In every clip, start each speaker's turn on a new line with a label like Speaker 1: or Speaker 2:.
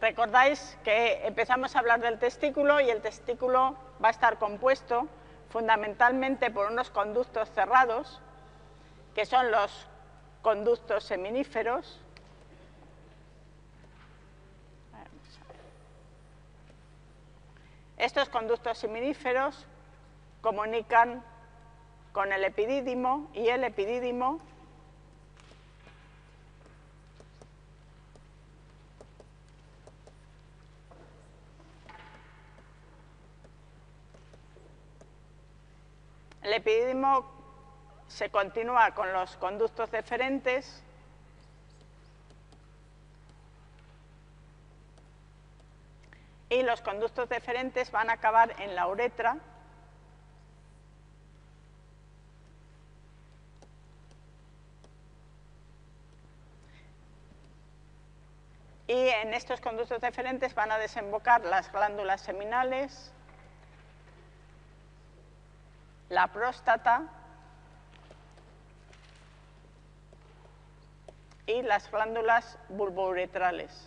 Speaker 1: Recordáis que empezamos a hablar del testículo y el testículo va a estar compuesto fundamentalmente por unos conductos cerrados, que son los conductos seminíferos. Estos conductos seminíferos comunican con el epidídimo y el epidídimo se continúa con los conductos deferentes y los conductos deferentes van a acabar en la uretra y en estos conductos deferentes van a desembocar las glándulas seminales, la próstata y las glándulas bulbouretrales.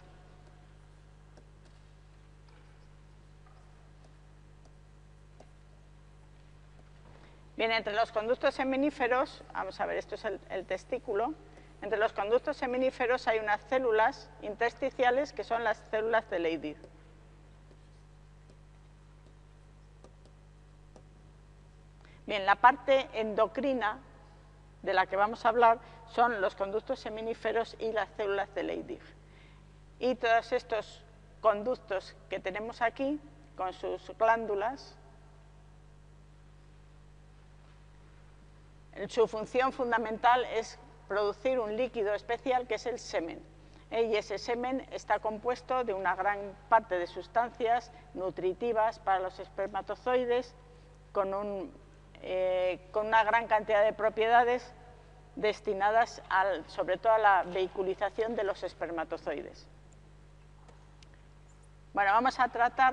Speaker 1: Bien, entre los conductos seminíferos, vamos a ver, esto es el testículo, entre los conductos seminíferos hay unas células intersticiales que son las células de Leydig. Bien, la parte endocrina de la que vamos a hablar son los conductos seminíferos y las células de Leydig. Y todos estos conductos que tenemos aquí, con sus glándulas, su función fundamental es producir un líquido especial que es el semen. Y ese semen está compuesto de una gran parte de sustancias nutritivas para los espermatozoides, con una gran cantidad de propiedades destinadas sobre todo a la vehiculización de los espermatozoides. Bueno, vamos a tratar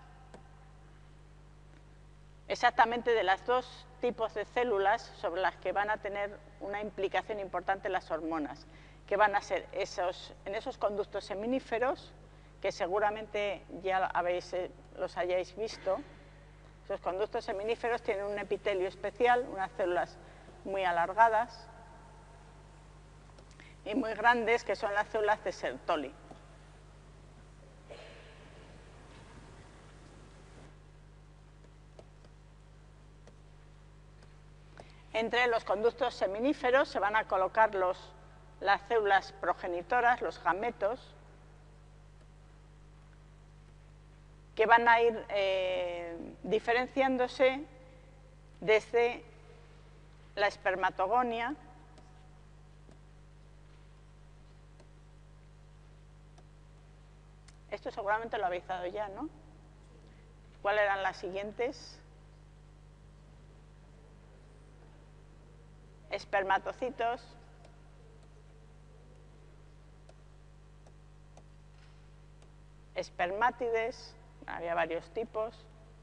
Speaker 1: exactamente de los dos tipos de células sobre las que van a tener una implicación importante las hormonas, que van a ser en esos conductos seminíferos, que seguramente ya los hayáis visto. Esos conductos seminíferos tienen un epitelio especial, unas células muy alargadas y muy grandes, que son las células de Sertoli. Entre los conductos seminíferos se van a colocar las células progenitoras, los gametos, que van a ir diferenciándose desde la espermatogonia Esto seguramente lo habéis dado ya, ¿no? ¿Cuáles eran las siguientes? Espermatocitos, espermátides, había varios tipos,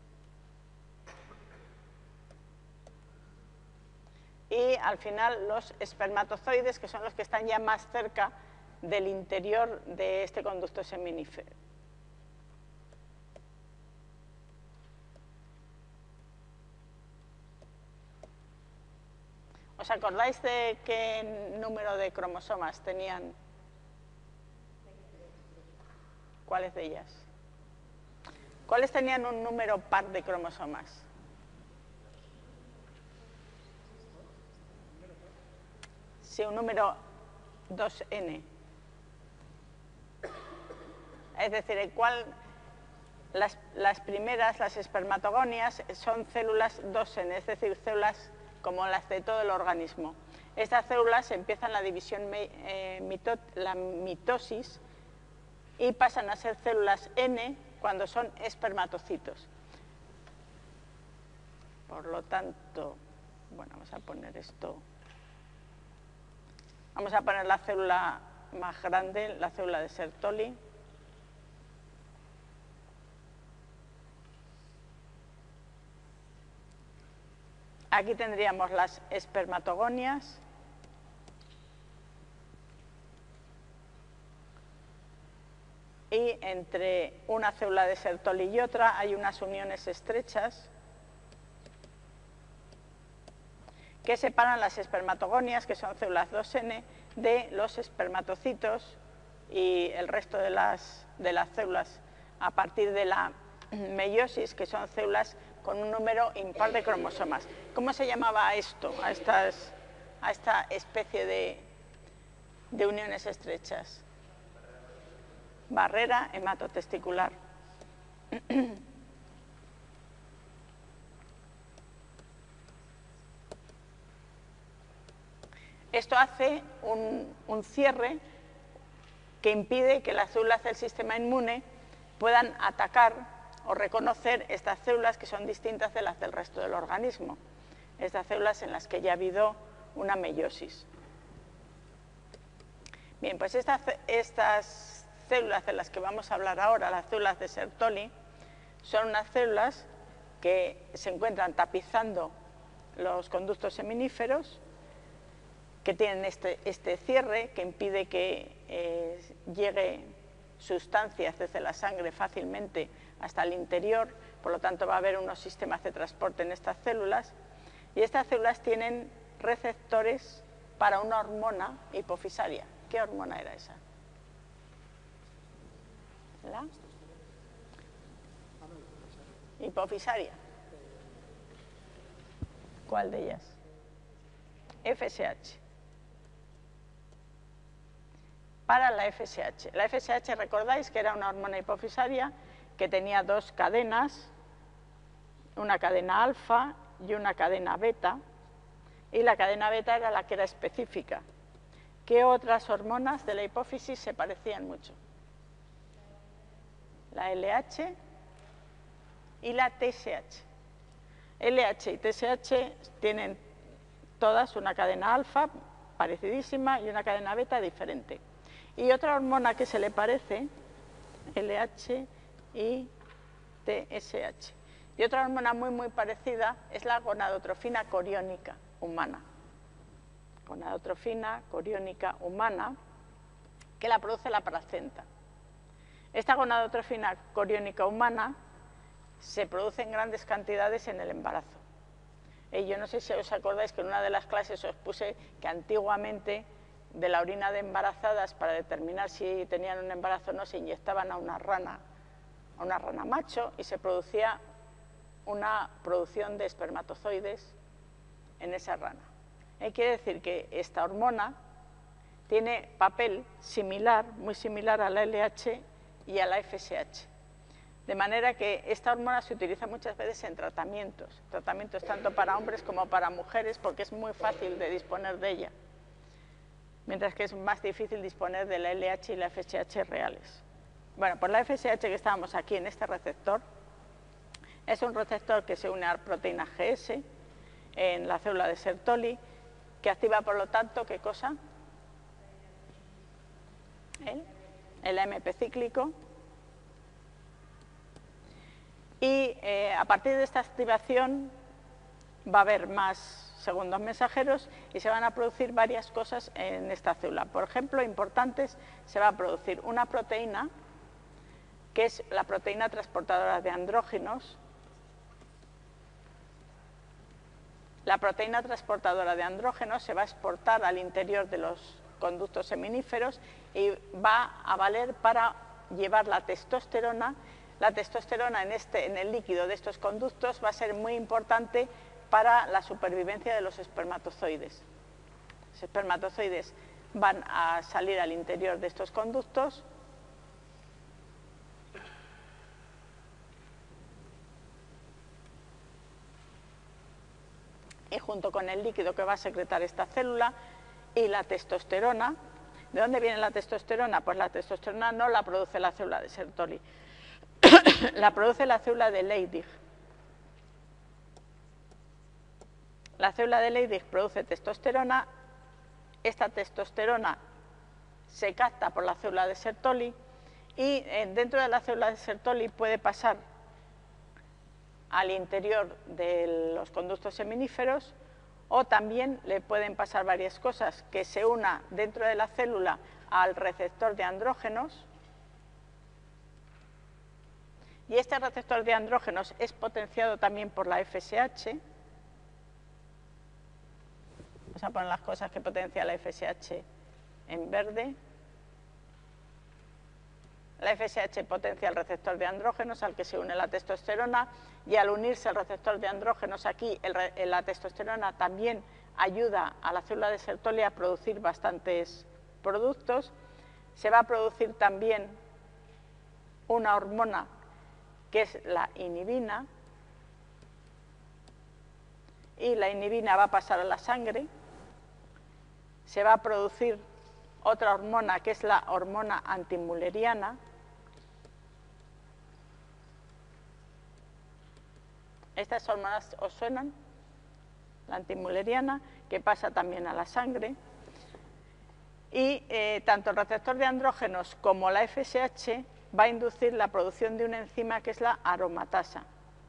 Speaker 1: y al final los espermatozoides, que son los que están ya más cerca del interior de este conducto seminífero. ¿Os acordáis de qué número de cromosomas tenían? ¿Cuáles de ellas? ¿Cuáles tenían un número par de cromosomas? Sí, un número 2n. Es decir, las primeras, las espermatogonias, son células 2n, es decir, células como las de todo el organismo. Estas células empiezan la división, la mitosis, y pasan a ser células N cuando son espermatocitos. Por lo tanto, bueno, vamos a poner esto. Vamos a poner la célula más grande, la célula de Sertoli. Aquí tendríamos las espermatogonias. y entre una célula de Sertoli y otra hay unas uniones estrechas que separan las espermatogonias, que son células 2N, de los espermatocitos y el resto de las células a partir de la meiosis, que son células con un número impar de cromosomas. ¿Cómo se llamaba esto, a esta especie de uniones estrechas? Barrera hematotesticular. Esto hace un cierre que impide que las células del sistema inmune puedan atacar o reconocer estas células que son distintas de las del resto del organismo, estas células en las que ya ha habido una meiosis. Bien, pues estas células de las que vamos a hablar ahora, las células de Sertoli, son unas células que se encuentran tapizando los conductos seminíferos, que tienen este cierre que impide que llegue sustancias desde la sangre fácilmente hasta el interior, por lo tanto va a haber unos sistemas de transporte en estas células, y estas células tienen receptores para una hormona hipofisaria. ¿Qué hormona era esa? ¿La? Hipofisaria. ¿Cuál de ellas? FSH. Para la FSH. La FSH, recordáis que era una hormona hipofisaria que tenía dos cadenas, una cadena alfa y una cadena beta, y la cadena beta era la que era específica. ¿Qué otras hormonas de la hipófisis se parecían mucho? La LH y la TSH. LH y TSH tienen todas una cadena alfa parecidísima y una cadena beta diferente. Y otra hormona que se le parece, LH y TSH. Y otra hormona muy parecida es la gonadotrofina coriónica humana. Gonadotrofina coriónica humana, que la produce la placenta. Esta gonadotrofina coriónica humana se produce en grandes cantidades en el embarazo. Y yo no sé si os acordáis que en una de las clases os puse que antiguamente de la orina de embarazadas, para determinar si tenían un embarazo o no, se inyectaban a una rana macho, y se producía una producción de espermatozoides en esa rana. Quiere decir que esta hormona tiene papel similar, muy similar a la LH y a la FSH. De manera que esta hormona se utiliza muchas veces en tratamientos tanto para hombres como para mujeres, porque es muy fácil de disponer de ella, mientras que es más difícil disponer de la LH y la FSH reales. Bueno, pues la FSH que estábamos aquí en este receptor es un receptor que se une a la proteína GS en la célula de Sertoli, que activa, por lo tanto, ¿qué cosa? El AMP cíclico. Y a partir de esta activación va a haber más segundos mensajeros y se van a producir varias cosas en esta célula. Por ejemplo, importantes, se va a producir una proteína, que es la proteína transportadora de andrógenos. La proteína transportadora de andrógenos se va a exportar al interior de los conductos seminíferos y va a valer para llevar la testosterona. La testosterona en el líquido de estos conductos va a ser muy importante para la supervivencia de los espermatozoides. Los espermatozoides van a salir al interior de estos conductos y junto con el líquido que va a secretar esta célula y la testosterona. ¿De dónde viene la testosterona? Pues la testosterona no la produce la célula de Sertoli, la produce la célula de Leydig. La célula de Leydig produce testosterona, esta testosterona se capta por la célula de Sertoli y dentro de la célula de Sertoli puede pasar al interior de los conductos seminíferos, o también le pueden pasar varias cosas, que se una dentro de la célula al receptor de andrógenos Y este receptor de andrógenos es potenciado también por la FSH. Vamos a poner las cosas que potencia la FSH en verde. La FSH potencia el receptor de andrógenos al que se une la testosterona, y al unirse el receptor de andrógenos aquí, la testosterona también ayuda a la célula de Sertoli a producir bastantes productos. Se va a producir también una hormona que es la inhibina, y la inhibina va a pasar a la sangre. Se va a producir otra hormona que es la hormona antimülleriana. ¿Estas hormonas os suenan? La antimülleriana, que pasa también a la sangre. Y tanto el receptor de andrógenos como la FSH va a inducir la producción de una enzima que es la aromatasa.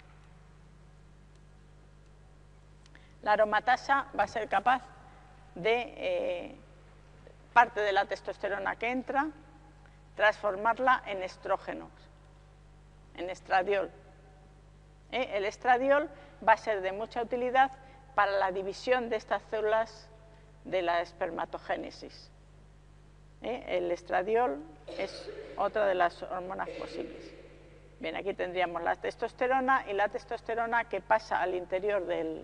Speaker 1: La aromatasa va a ser capaz de parte de la testosterona que entra, transformarla en estrógenos, en estradiol. El estradiol va a ser de mucha utilidad para la división de estas células de la espermatogénesis. El estradiol es otra de las hormonas posibles. Bien, aquí tendríamos la testosterona, y la testosterona que pasa al interior de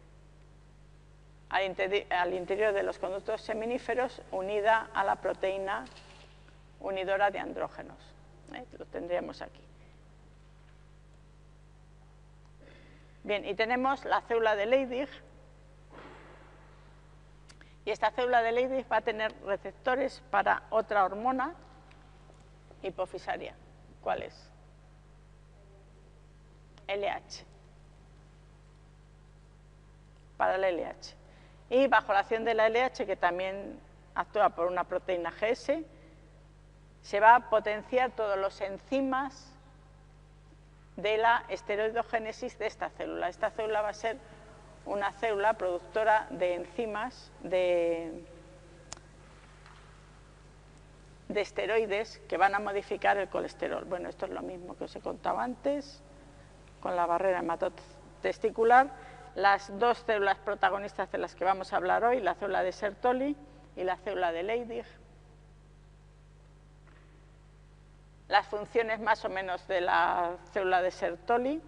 Speaker 1: los conductos seminíferos, unida a la proteína unidora de andrógenos. Lo tendríamos aquí. Bien, y tenemos la célula de Leydig, y esta célula de Leydig va a tener receptores para otra hormona hipofisaria. ¿Cuál es? LH. Para la LH. Y bajo la acción de la LH, que también actúa por una proteína GS, se va a potenciar todos los enzimas de la esteroidogénesis de esta célula. Esta célula va a ser una célula productora de enzimas de esteroides que van a modificar el colesterol. Bueno, esto es lo mismo que os he contado antes con la barrera hematotesticular. Las dos células protagonistas de las que vamos a hablar hoy, la célula de Sertoli y la célula de Leydig. Las funciones más o menos de la célula de Sertoli.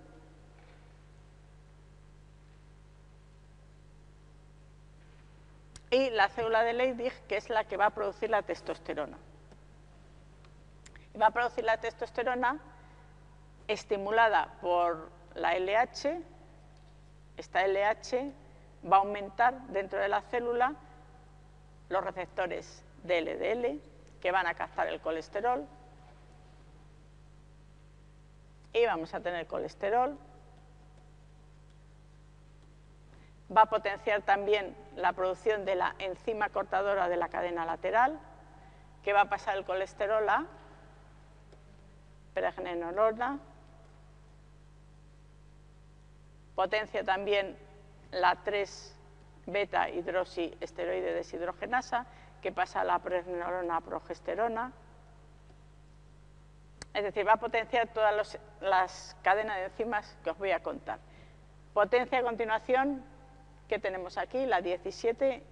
Speaker 1: Y la célula de Leydig, que es la que va a producir la testosterona. Y va a producir la testosterona estimulada por la LH. Esta LH va a aumentar dentro de la célula los receptores de LDL, que van a captar el colesterol. Y vamos a tener colesterol. Va a potenciar también la producción de la enzima cortadora de la cadena lateral, que va a pasar el colesterol a pregnenolona. Potencia también la 3-beta hidroxiesteroide deshidrogenasa, que pasa a la pregnenolona a progesterona. Es decir, va a potenciar todas las cadenas de enzimas que os voy a contar. Potencia a continuación, ¿qué tenemos aquí? La 17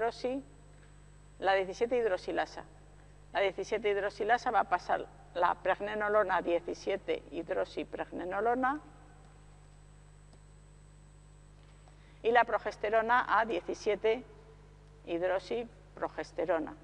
Speaker 1: hidroxilasa. La 17 hidroxilasa va a pasar la pregnenolona a 17 hidroxipregnenolona y la progesterona a 17 hidroxiprogesterona.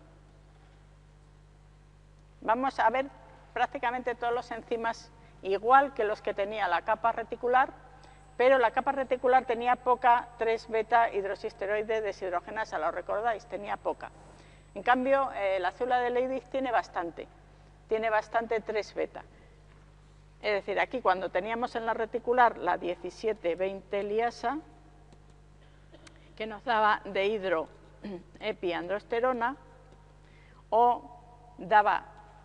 Speaker 1: Vamos a ver prácticamente todos los enzimas igual que los que tenía la capa reticular, pero la capa reticular tenía poca 3-beta hidroxiesteroide deshidrogenasa, ¿lo recordáis? Tenía poca. En cambio, la célula de Leydig tiene bastante 3-beta. Es decir, aquí cuando teníamos en la reticular la 17-20 liasa, que nos daba dehidroepiandrosterona, o daba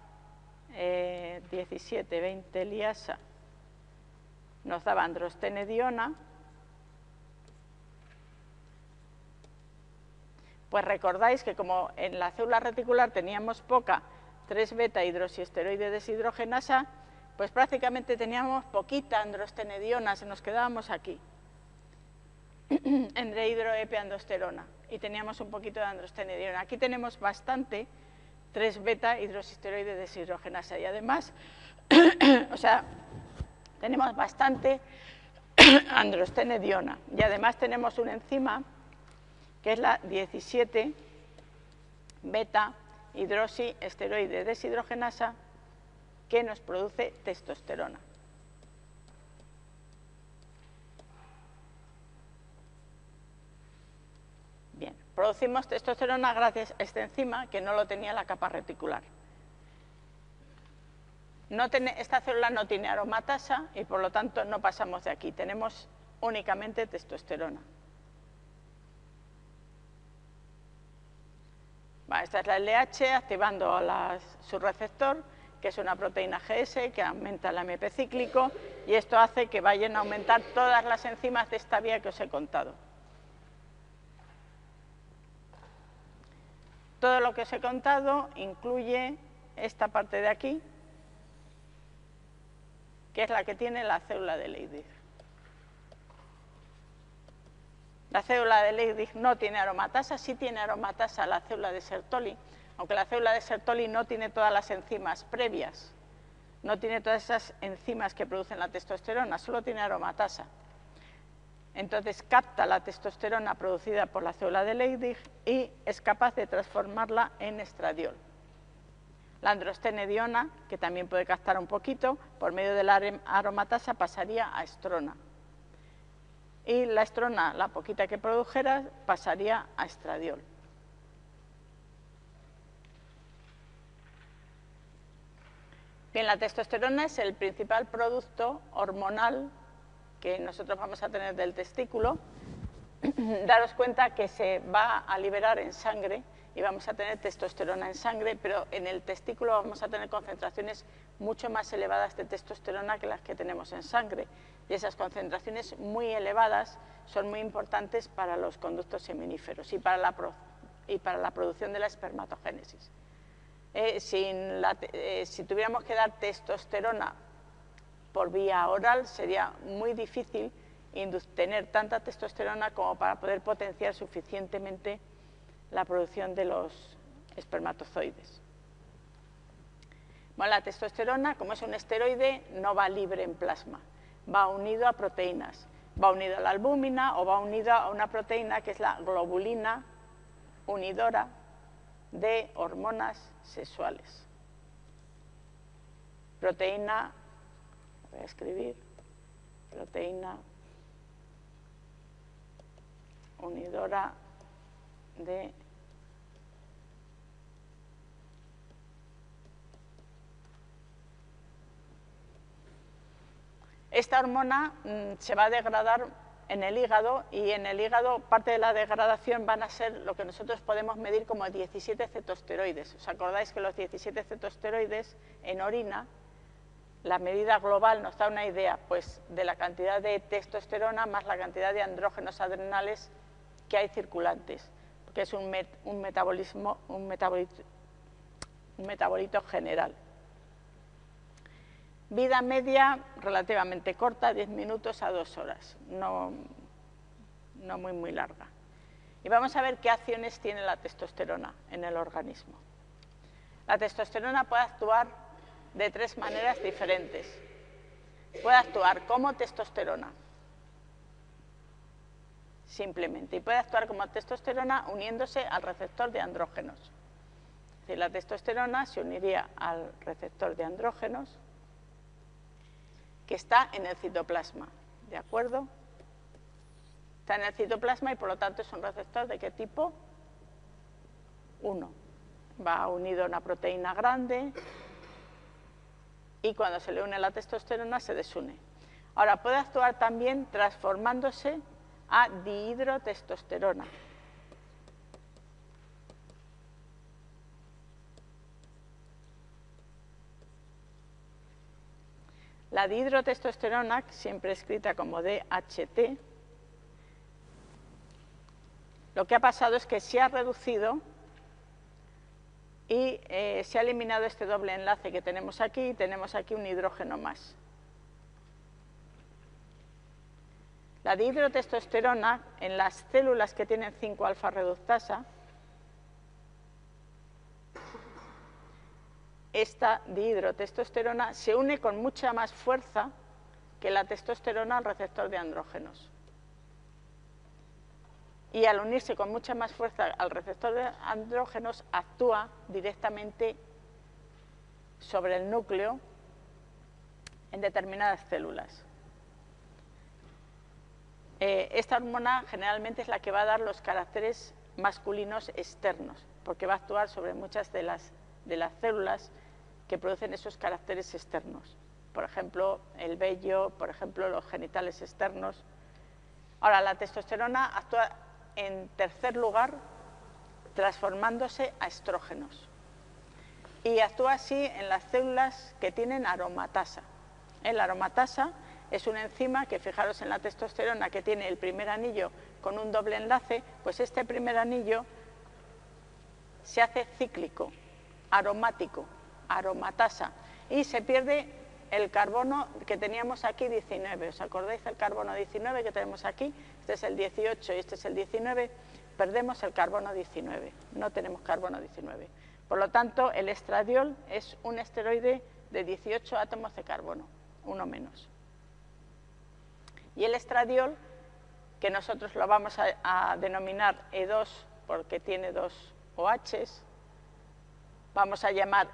Speaker 1: 17-20 liasa, nos daba androstenediona. Pues recordáis que como en la célula reticular teníamos poca 3-beta hidroxiesteroide deshidrogenasa, pues prácticamente teníamos poquita androstenediona, se nos quedábamos aquí, en dehidroepiandrosterona, y teníamos un poquito de androstenediona. Aquí tenemos bastante 3-beta hidroxisteroide deshidrogenasa, y además, o sea, tenemos bastante androstenediona, y además tenemos una enzima que es la 17-beta hidroxiesteroide deshidrogenasa, que nos produce testosterona. Bien, producimos testosterona gracias a esta enzima que no lo tenía la capa reticular. Esta célula no tiene aromatasa y por lo tanto no pasamos de aquí, tenemos únicamente testosterona. Esta es la LH activando su receptor, que es una proteína GS que aumenta el AMP cíclico, y esto hace que vayan a aumentar todas las enzimas de esta vía que os he contado. Todo lo que os he contado incluye esta parte de aquí, que es la que tiene la célula de Leydig. La célula de Leydig no tiene aromatasa, sí tiene aromatasa la célula de Sertoli, aunque la célula de Sertoli no tiene todas las enzimas previas, no tiene todas esas enzimas que producen la testosterona, solo tiene aromatasa. Entonces capta la testosterona producida por la célula de Leydig y es capaz de transformarla en estradiol. La androstenediona, que también puede captar un poquito, por medio de la aromatasa pasaría a estrona. Y la estrona, la poquita que produjera, pasaría a estradiol. Bien, la testosterona es el principal producto hormonal que nosotros vamos a tener del testículo. Daros cuenta que se va a liberar en sangre y vamos a tener testosterona en sangre, pero en el testículo vamos a tener concentraciones mucho más elevadas de testosterona que las que tenemos en sangre. Y esas concentraciones muy elevadas son muy importantes para los conductos seminíferos y para la producción de la espermatogénesis. Si tuviéramos que dar testosterona por vía oral, sería muy difícil tener tanta testosterona como para poder potenciar suficientemente la producción de los espermatozoides. Bueno, la testosterona, como es un esteroide, no va libre en plasma, va unido a proteínas, va unido a la albúmina o va unido a una proteína que es la globulina unidora de hormonas sexuales. Proteína, voy a escribir, proteína unidora de esta hormona se va a degradar en el hígado, y en el hígado parte de la degradación van a ser lo que nosotros podemos medir como 17 cetosteroides. ¿Os acordáis que los 17 cetosteroides en orina, la medida global nos da una idea pues, de la cantidad de testosterona más la cantidad de andrógenos adrenales que hay circulantes, que es un metabolito general. Vida media relativamente corta, 10 minutos a 2 horas, no muy larga. Y vamos a ver qué acciones tiene la testosterona en el organismo. La testosterona puede actuar de 3 maneras diferentes. Puede actuar como testosterona, simplemente, y puede actuar como testosterona uniéndose al receptor de andrógenos. Es decir, la testosterona se uniría al receptor de andrógenos que está en el citoplasma, ¿de acuerdo? Está en el citoplasma y por lo tanto es un receptor ¿de qué tipo? 1. Va unido a una proteína grande y cuando se le une la testosterona se desune. Ahora, puede actuar también transformándose a dihidrotestosterona. La dihidrotestosterona, siempre escrita como DHT, lo que ha pasado es que se ha reducido y se ha eliminado este doble enlace que tenemos aquí y tenemos aquí un hidrógeno más. La dihidrotestosterona en las células que tienen 5-alfa reductasa, esta dihidrotestosterona se une con mucha más fuerza que la testosterona al receptor de andrógenos. Y al unirse con mucha más fuerza al receptor de andrógenos, actúa directamente sobre el núcleo en determinadas células. Esta hormona generalmente es la que va a dar los caracteres masculinos externos, porque va a actuar sobre muchas de las células que producen esos caracteres externos. Por ejemplo, el vello, por ejemplo, los genitales externos. Ahora, la testosterona actúa en tercer lugar transformándose a estrógenos. Y actúa así en las células que tienen aromatasa. La aromatasa es una enzima que, fijaros en la testosterona, que tiene el primer anillo con un doble enlace, pues este primer anillo se hace cíclico, aromático, aromatasa, y se pierde el carbono que teníamos aquí 19. ¿Os acordáis del carbono 19 que tenemos aquí? Este es el 18 y este es el 19. Perdemos el carbono 19, no tenemos carbono 19. Por lo tanto, el estradiol es un esteroide de 18 átomos de carbono, uno menos. Y el estradiol, que nosotros lo vamos a denominar E2 porque tiene dos OHs, vamos a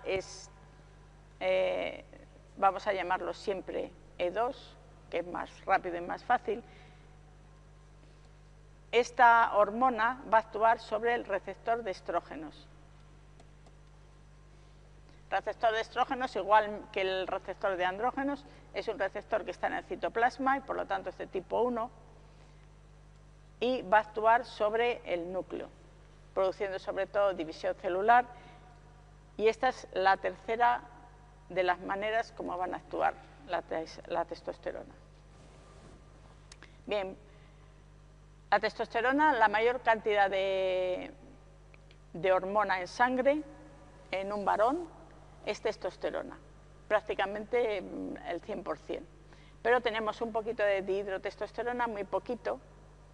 Speaker 1: llamarlo siempre E2, que es más rápido y más fácil. Esta hormona va a actuar sobre el receptor de estrógenos. El receptor de estrógenos, igual que el receptor de andrógenos, es un receptor que está en el citoplasma y por lo tanto es de tipo 1, y va a actuar sobre el núcleo, produciendo sobre todo división celular, y esta es la tercera de las maneras como van a actuar la testosterona. Bien, la testosterona, la mayor cantidad de hormona en sangre en un varón es testosterona, prácticamente el 100%. Pero tenemos un poquito de dihidrotestosterona, muy poquito,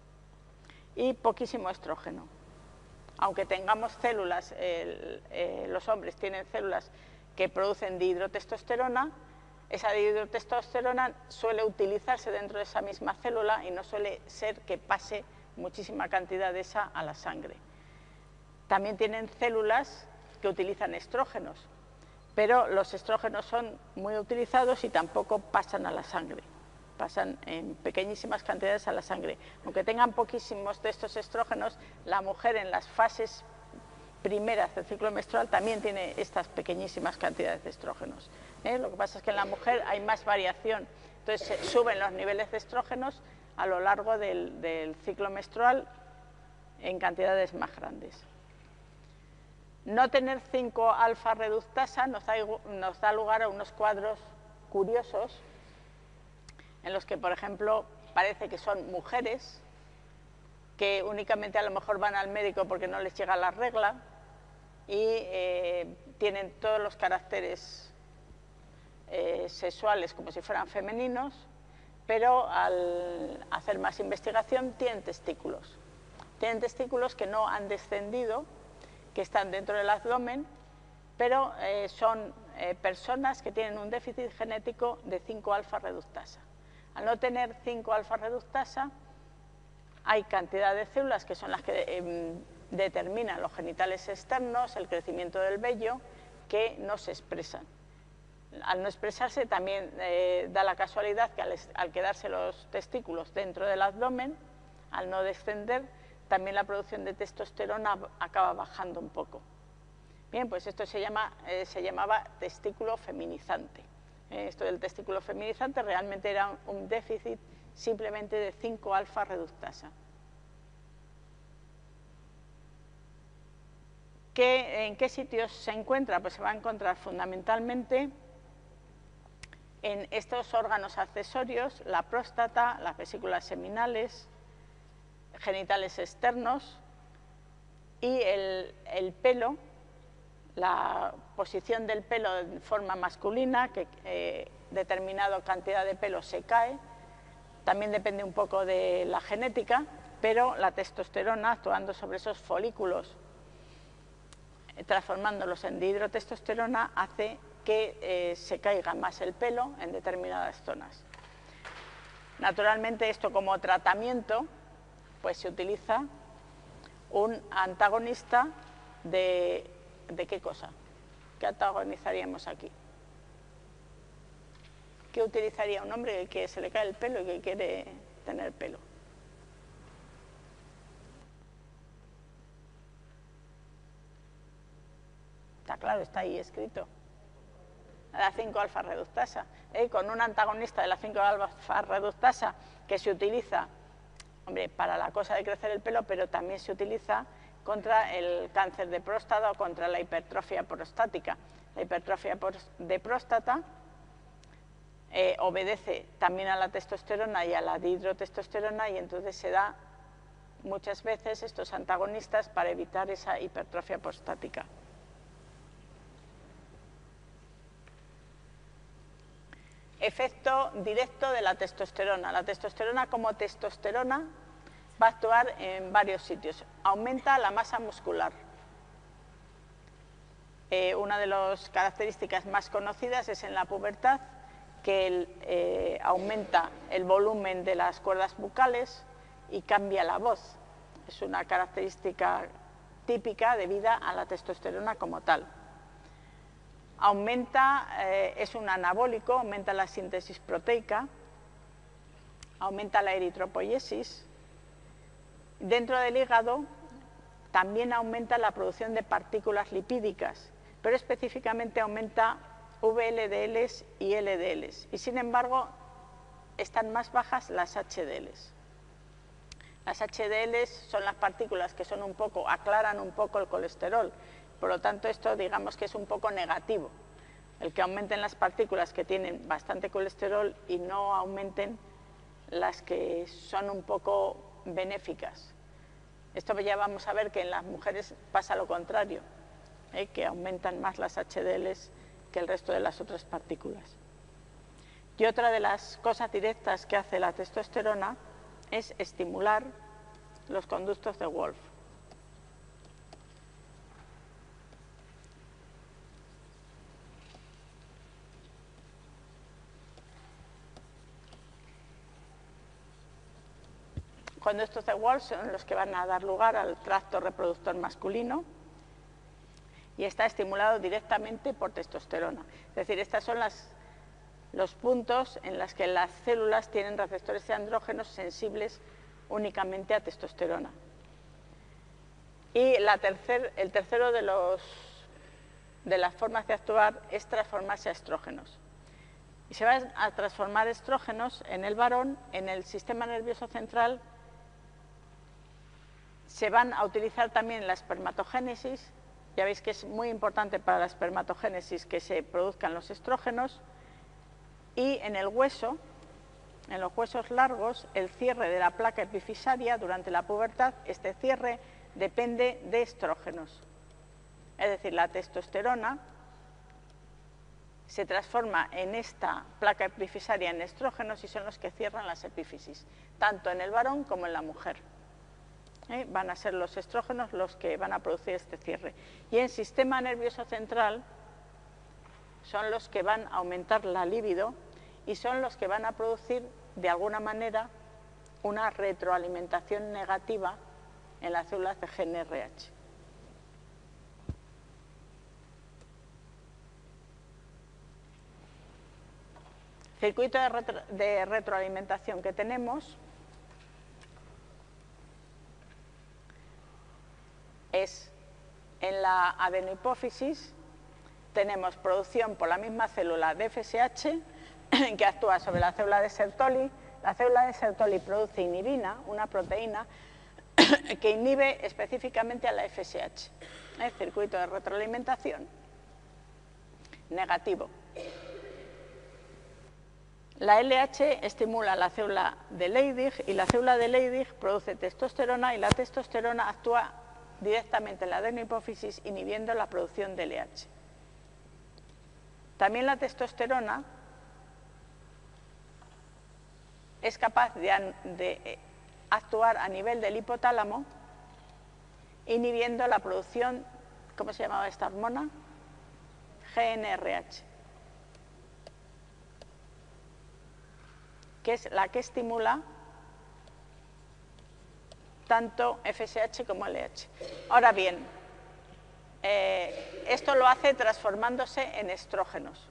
Speaker 1: y poquísimo estrógeno. Aunque tengamos células, los hombres tienen células que producen dihidrotestosterona, esa dihidrotestosterona suele utilizarse dentro de esa misma célula y no suele ser que pase muchísima cantidad de esa a la sangre. También tienen células que utilizan estrógenos, pero los estrógenos son muy utilizados y tampoco pasan a la sangre, pasan en pequeñísimas cantidades a la sangre. Aunque tengan poquísimos de estos estrógenos, la mujer en las fases primeras del ciclo menstrual también tiene estas pequeñísimas cantidades de estrógenos. Lo que pasa es que en la mujer hay más variación, entonces suben los niveles de estrógenos a lo largo del ciclo menstrual en cantidades más grandes. No tener 5-alfa reductasa nos da lugar a unos cuadros curiosos en los que, por ejemplo, parece que son mujeres que únicamente a lo mejor van al médico porque no les llega la regla y tienen todos los caracteres sexuales como si fueran femeninos, pero al hacer más investigación tienen testículos. Tienen testículos que no han descendido, que están dentro del abdomen, pero son personas que tienen un déficit genético de 5-alfa reductasa. Al no tener 5-alfa reductasa, hay cantidad de células que son las que determinan los genitales externos, el crecimiento del vello, que no se expresan. Al no expresarse también da la casualidad que al quedarse los testículos dentro del abdomen, al no descender, también la producción de testosterona acaba bajando un poco. Bien, pues esto se llamaba testículo feminizante. Esto del testículo feminizante realmente era un déficit simplemente de 5-alfa reductasa. ¿En qué sitios se encuentra? Pues se va a encontrar fundamentalmente en estos órganos accesorios, la próstata, las vesículas seminales, genitales externos y el pelo, la posición del pelo de forma masculina, que determinada cantidad de pelo se cae. También depende un poco de la genética, pero la testosterona, actuando sobre esos folículos, transformándolos en dihidrotestosterona, hace que se caiga más el pelo en determinadas zonas. Naturalmente, esto como tratamiento, pues se utiliza un antagonista de ¿qué cosa? ¿Qué antagonizaríamos aquí? ¿Qué utilizaría un hombre que se le cae el pelo y que quiere tener pelo? Está claro, está ahí escrito. La 5-alfa reductasa. Con un antagonista de la 5-alfa reductasa que se utiliza, hombre, para la cosa de crecer el pelo, pero también se utiliza contra el cáncer de próstata o contra la hipertrofia prostática. La hipertrofia de próstata obedece también a la testosterona y a la dihidrotestosterona, y entonces se da muchas veces estos antagonistas para evitar esa hipertrofia prostática. Efecto directo de la testosterona. La testosterona como testosterona va a actuar en varios sitios. Aumenta la masa muscular. Una de las características más conocidas es en la pubertad, que aumenta el volumen de las cuerdas bucales y cambia la voz. Es una característica típica debida a la testosterona como tal. Aumenta, es un anabólico, aumenta la síntesis proteica, aumenta la eritropoiesis. Dentro del hígado también aumenta la producción de partículas lipídicas, pero específicamente aumenta VLDLs y LDLs, y sin embargo están más bajas las HDLs. Las HDLs son las partículas que son aclaran un poco el colesterol, por lo tanto esto digamos que es un poco negativo, el que aumenten las partículas que tienen bastante colesterol y no aumenten las que son un poco benéficas. Esto ya vamos a ver que en las mujeres pasa lo contrario, que aumentan más las HDLs que el resto de las otras partículas. Y otra de las cosas directas que hace la testosterona es estimular los conductos de Wolff. Conductos de Wolff son los que van a dar lugar al tracto reproductor masculino y está estimulado directamente por testosterona. Es decir, estos son los puntos en los que las células tienen receptores de andrógenos sensibles únicamente a testosterona. Y el tercero de las formas de actuar es transformarse a estrógenos. Y se van a transformar estrógenos en el varón, en el sistema nervioso central. Se van a utilizar también en la espermatogénesis. Ya veis que es muy importante para la espermatogénesis que se produzcan los estrógenos. Y en el hueso, en los huesos largos, el cierre de la placa epifisaria durante la pubertad, este cierre depende de estrógenos. Es decir, la testosterona se transforma en esta placa epifisaria en estrógenos y son los que cierran las epífisis, tanto en el varón como en la mujer. Van a ser los estrógenos los que van a producir este cierre. Y en sistema nervioso central son los que van a aumentar la libido y son los que van a producir de alguna manera una retroalimentación negativa en las células de GNRH. Circuito de retroalimentación que tenemos es en la adenohipófisis. Tenemos producción por la misma célula de FSH que actúa sobre la célula de Sertoli. La célula de Sertoli produce inhibina, una proteína que inhibe específicamente a la FSH. El circuito de retroalimentación negativo. La LH estimula la célula de Leydig y la célula de Leydig produce testosterona y la testosterona actúa directamente en la adenohipófisis, inhibiendo la producción de LH. También la testosterona es capaz de actuar a nivel del hipotálamo, inhibiendo la producción, ¿cómo se llamaba esta hormona? GnRH, que es la que estimula tanto FSH como LH. Ahora bien, esto lo hace transformándose en estrógenos.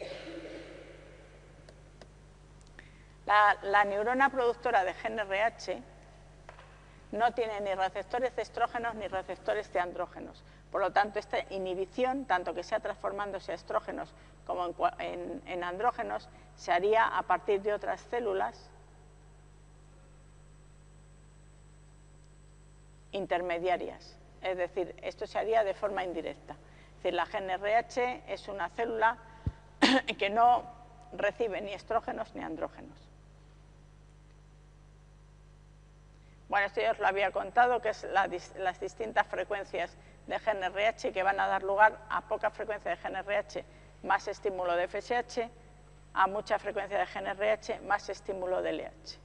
Speaker 1: La neurona productora de GnRH no tiene ni receptores de estrógenos ni receptores de andrógenos. Por lo tanto, esta inhibición, tanto que sea transformándose a estrógenos como en andrógenos, se haría a partir de otras células intermediarias. Es decir, esto se haría de forma indirecta. Es decir, la GnRH es una célula que no recibe ni estrógenos ni andrógenos. Bueno, esto ya os lo había contado, que es las distintas frecuencias de GnRH que van a dar lugar a poca frecuencia de GnRH más estímulo de FSH, a mucha frecuencia de GnRH más estímulo de LH.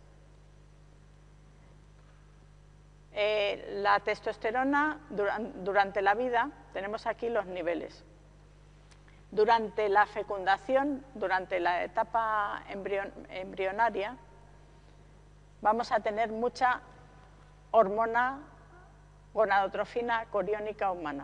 Speaker 1: La testosterona durante la vida, tenemos aquí los niveles. Durante la fecundación, durante la etapa embrionaria, vamos a tener mucha hormona gonadotrofina coriónica humana.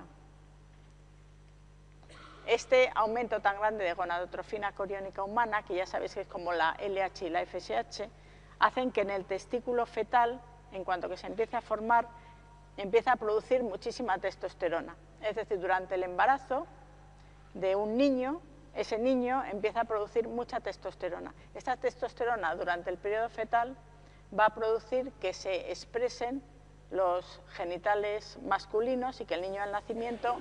Speaker 1: Este aumento tan grande de gonadotrofina coriónica humana, que ya sabéis que es como la LH y la FSH, hacen que en el testículo fetal, en cuanto que se empiece a formar, empieza a producir muchísima testosterona. Es decir, durante el embarazo de un niño, ese niño empieza a producir mucha testosterona. Esta testosterona durante el periodo fetal va a producir que se expresen los genitales masculinos y que el niño al nacimiento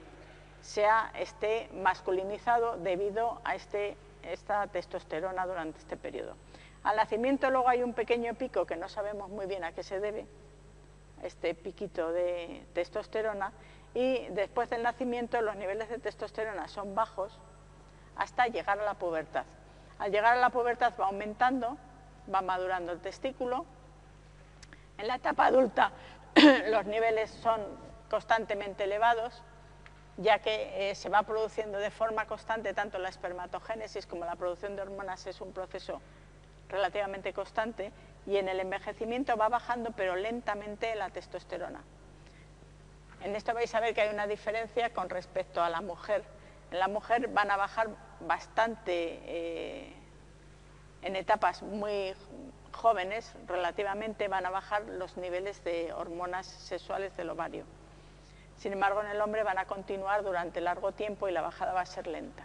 Speaker 1: esté masculinizado debido a esta testosterona durante este periodo. Al nacimiento luego hay un pequeño pico que no sabemos muy bien a qué se debe, este piquito de testosterona, y después del nacimiento los niveles de testosterona son bajos hasta llegar a la pubertad. Al llegar a la pubertad va aumentando, va madurando el testículo. En la etapa adulta los niveles son constantemente elevados, ya que se va produciendo de forma constante tanto la espermatogénesis como la producción de hormonas, es un proceso relativamente constante, y en el envejecimiento va bajando pero lentamente la testosterona. En esto vais a ver que hay una diferencia con respecto a la mujer. En la mujer van a bajar bastante, en etapas muy jóvenes, relativamente van a bajar los niveles de hormonas sexuales del ovario. Sin embargo, en el hombre van a continuar durante largo tiempo y la bajada va a ser lenta.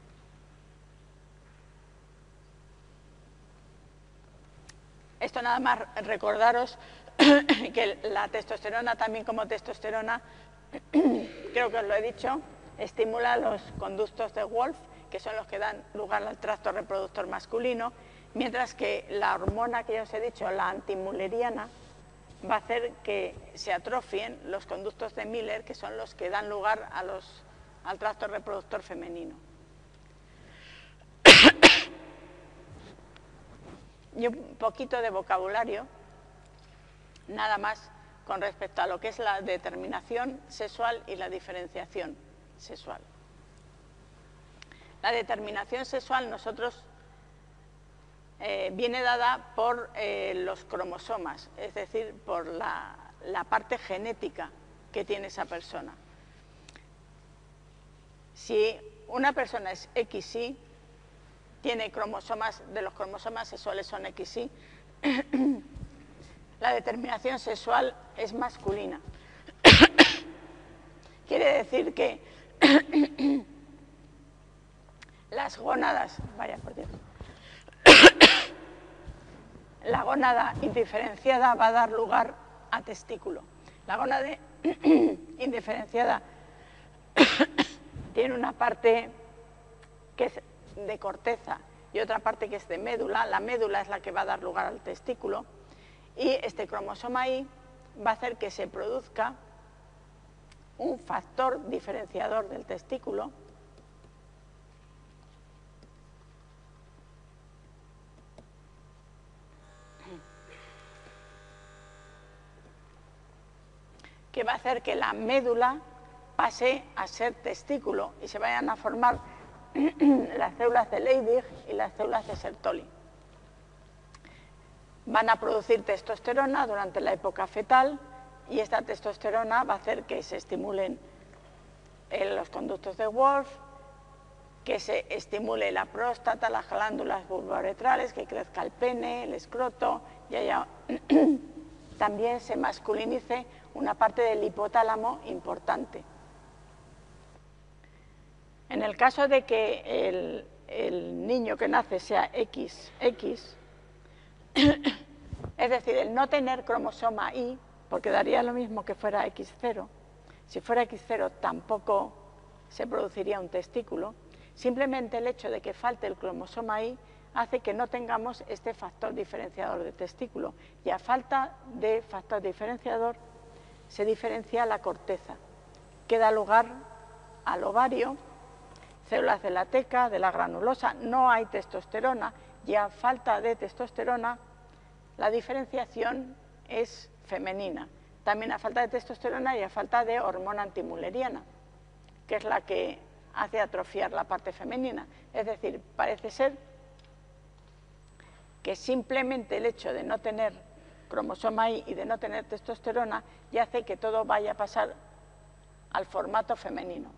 Speaker 1: Esto nada más recordaros que la testosterona, también como testosterona, creo que os lo he dicho, estimula los conductos de Wolff, que son los que dan lugar al tracto reproductor masculino, mientras que la hormona que ya os he dicho, la antimülleriana, va a hacer que se atrofien los conductos de Miller, que son los que dan lugar al tracto reproductor femenino. Y un poquito de vocabulario, nada más con respecto a lo que es la determinación sexual y la diferenciación sexual. La determinación sexual viene dada por los cromosomas, es decir, por la parte genética que tiene esa persona. Si una persona es XY, tiene cromosomas, de los cromosomas sexuales son XY, la determinación sexual es masculina. Quiere decir que las gónadas, vaya por Dios, la gónada indiferenciada va a dar lugar a testículo. La gónada indiferenciada tiene una parte que es de corteza y otra parte que es de médula. La médula es la que va a dar lugar al testículo, y este cromosoma Y va a hacer que se produzca un factor diferenciador del testículo, que va a hacer que la médula pase a ser testículo y se vayan a formar las células de Leydig y las células de Sertoli. Van a producir testosterona durante la época fetal y esta testosterona va a hacer que se estimulen los conductos de Wolff, que se estimule la próstata, las glándulas vulvouretrales, que crezca el pene, el escroto, y haya también se masculinice una parte del hipotálamo importante. En el caso de que el niño que nace sea XX, es decir, el no tener cromosoma Y, porque daría lo mismo que fuera X0, si fuera X0 tampoco se produciría un testículo, simplemente el hecho de que falte el cromosoma Y hace que no tengamos este factor diferenciador de testículo, y a falta de factor diferenciador se diferencia la corteza, que da lugar al ovario, células de la teca, de la granulosa, no hay testosterona, y a falta de testosterona la diferenciación es femenina. También a falta de testosterona y a falta de hormona antimülleriana, que es la que hace atrofiar la parte femenina. Es decir, parece ser que simplemente el hecho de no tener cromosoma Y y de no tener testosterona ya hace que todo vaya a pasar al formato femenino.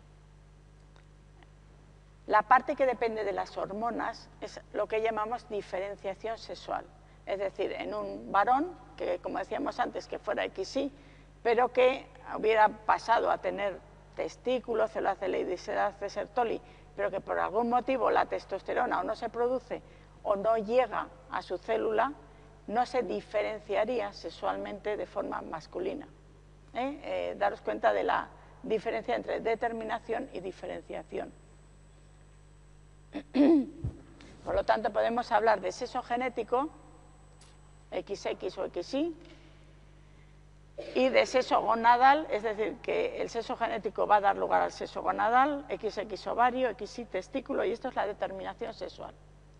Speaker 1: La parte que depende de las hormonas es lo que llamamos diferenciación sexual. Es decir, en un varón, que como decíamos antes, que fuera XY, pero que hubiera pasado a tener testículos, células de Leydig, células de Sertoli, pero que por algún motivo la testosterona o no se produce o no llega a su célula, no se diferenciaría sexualmente de forma masculina. Daros cuenta de la diferencia entre determinación y diferenciación. Por lo tanto, podemos hablar de sexo genético, XX o XY, y de sexo gonadal, es decir, que el sexo genético va a dar lugar al sexo gonadal, XX ovario, XY testículo, y esto es la determinación sexual.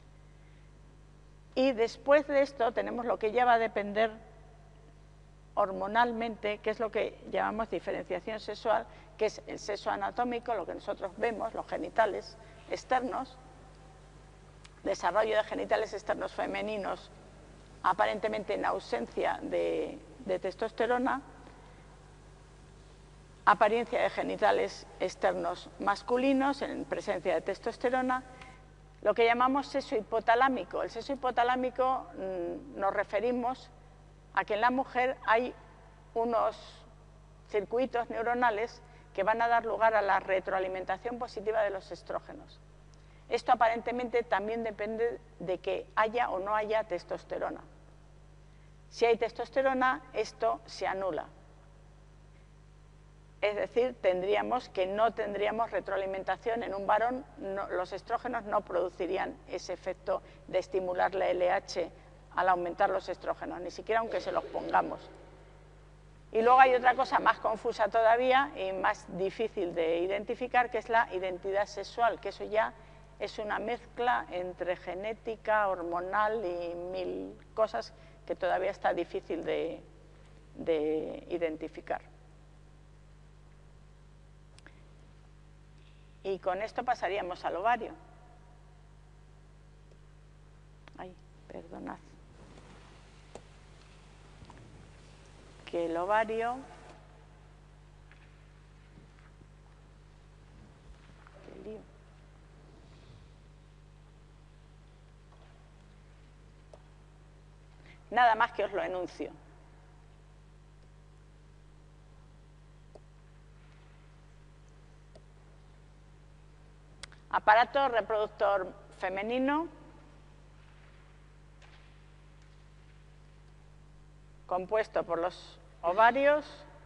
Speaker 1: Y después de esto tenemos lo que ya va a depender hormonalmente, que es lo que llamamos diferenciación sexual, que es el sexo anatómico, lo que nosotros vemos, los genitales externos, desarrollo de genitales externos femeninos, aparentemente en ausencia de testosterona, apariencia de genitales externos masculinos en presencia de testosterona, lo que llamamos sexo hipotalámico. El sexo hipotalámico nos referimos a que en la mujer hay unos circuitos neuronales que van a dar lugar a la retroalimentación positiva de los estrógenos. Esto aparentemente también depende de que haya o no haya testosterona. Si hay testosterona, esto se anula. Es decir, tendríamos que no tendríamos retroalimentación en un varón, los estrógenos no producirían ese efecto de estimular la LH al aumentar los estrógenos, ni siquiera aunque se los pongamos. Y luego hay otra cosa más confusa todavía y más difícil de identificar, que es la identidad sexual, que eso ya es una mezcla entre genética, hormonal y mil cosas que todavía está difícil de identificar. Y con esto pasaríamos al ovario. Ay, perdonad. Que el ovario... Qué lío. Nada más que os lo enuncio. Aparato reproductor femenino compuesto por los ovarios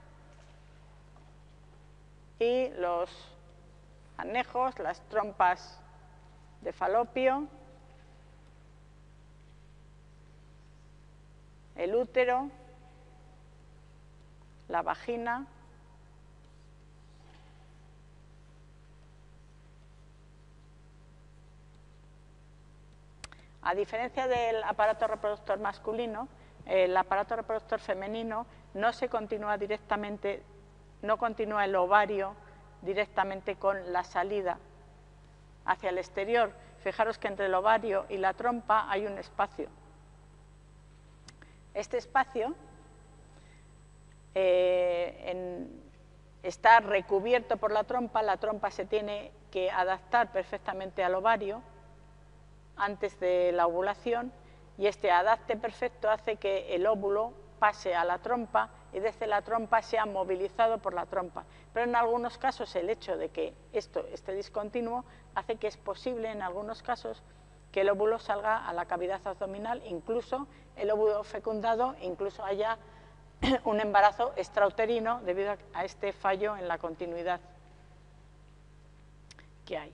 Speaker 1: y los anejos, las trompas de falopio, el útero, la vagina A diferencia del aparato reproductor masculino, el aparato reproductor femenino no se continúa directamente, no continúa el ovario directamente con la salida hacia el exterior. Fijaros que entre el ovario y la trompa hay un espacio. Este espacio está recubierto por la trompa se tiene que adaptar perfectamente al ovario antes de la ovulación, y este adapte perfecto hace que el óvulo pase a la trompa y desde la trompa sea movilizado por la trompa. Pero en algunos casos el hecho de que esto esté discontinuo hace que es posible en algunos casos que el óvulo salga a la cavidad abdominal, incluso el óvulo fecundado, incluso haya un embarazo extrauterino debido a este fallo en la continuidad que hay.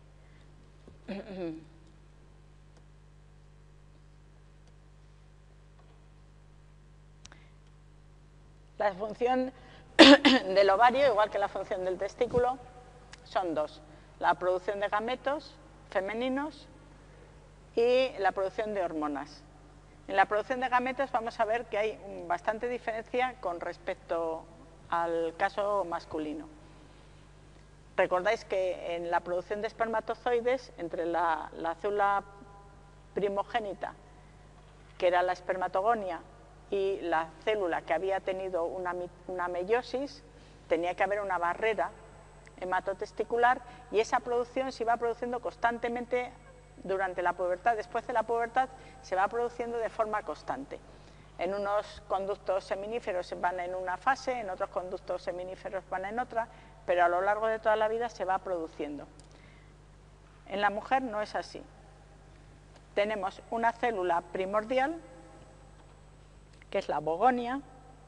Speaker 1: La función del ovario, igual que la función del testículo, son dos: la producción de gametos femeninos y la producción de hormonas. En la producción de gametos vamos a ver que hay bastante diferencia con respecto al caso masculino. Recordáis que en la producción de espermatozoides, entre la célula primogénita, que era la espermatogonia, y la célula que había tenido una meiosis, tenía que haber una barrera hematotesticular, y esa producción se iba produciendo constantemente durante la pubertad. Después de la pubertad se va produciendo de forma constante. En unos conductos seminíferos van en una fase, en otros conductos seminíferos van en otra, pero a lo largo de toda la vida se va produciendo. En la mujer no es así. Tenemos una célula primordial, que es la bogonia.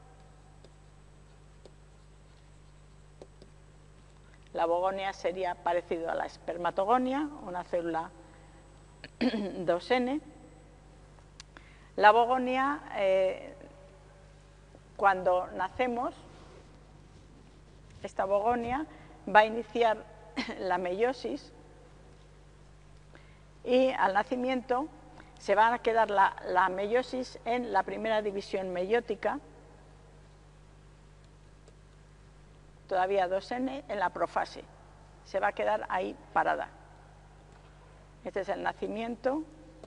Speaker 1: La bogonia sería parecido a la espermatogonia, una célula 2N. La bogonia, cuando nacemos, esta bogonia va a iniciar la meiosis y al nacimiento se va a quedar la meiosis en la primera división meiótica, todavía 2N, en la profase. Se va a quedar ahí parada. Este es el nacimiento.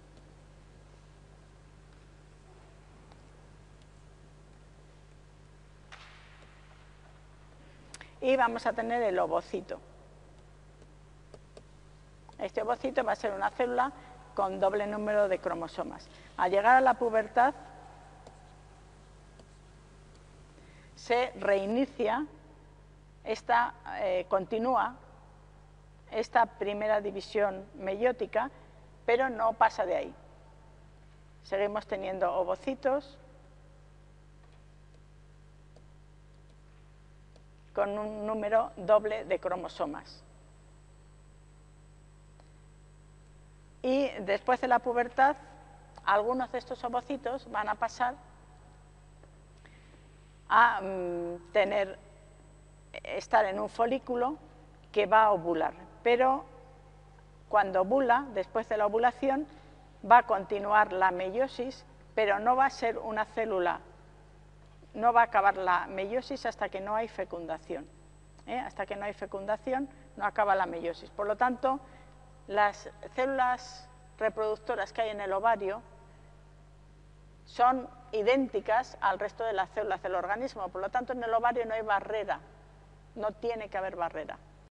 Speaker 1: Y vamos a tener el ovocito. Este ovocito va a ser una célula con doble número de cromosomas. Al llegar a la pubertad, se reinicia, continúa esta primera división meiótica, pero no pasa de ahí. Seguimos teniendo ovocitos con un número doble de cromosomas. Y después de la pubertad, algunos de estos ovocitos van a pasar a estar en un folículo que va a ovular. Pero cuando ovula, después de la ovulación, va a continuar la meiosis, pero no va a ser una célula, no va a acabar la meiosis hasta que no hay fecundación. Hasta que no hay fecundación, no acaba la meiosis. Por lo tanto, las células reproductoras que hay en el ovario son idénticas al resto de las células del organismo. Por lo tanto, en el ovario no hay barrera, no tiene que haber barrera.